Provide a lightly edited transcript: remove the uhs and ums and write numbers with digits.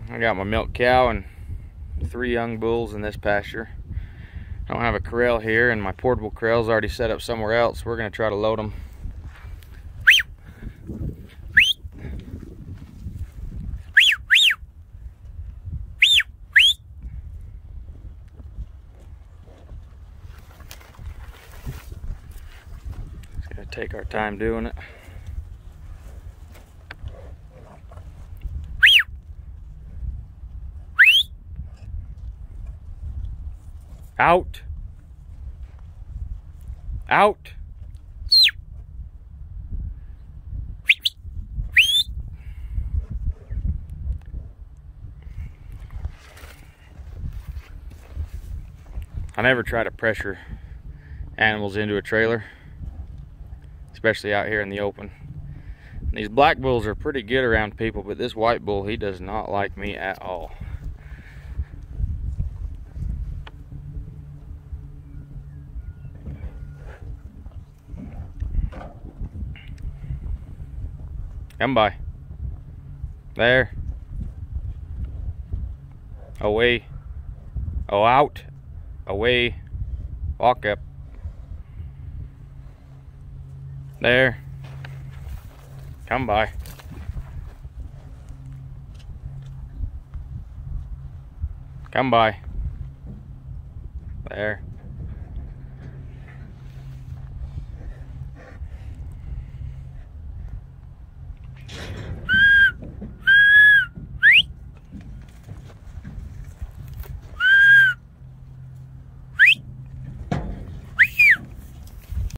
I got my milk cow and 3 young bulls in this pasture. I don't have a corral here, and my portable corral's already set up somewhere else. We're going to try to load them. Just going to take our time doing it. Out. Out. I never try to pressure animals into a trailer, especially out here in the open. These black bulls are pretty good around people, but this white bull, he does not like me at all. Come by. There. Away. Oh, out. Away. Walk up. There. Come by. Come by. There.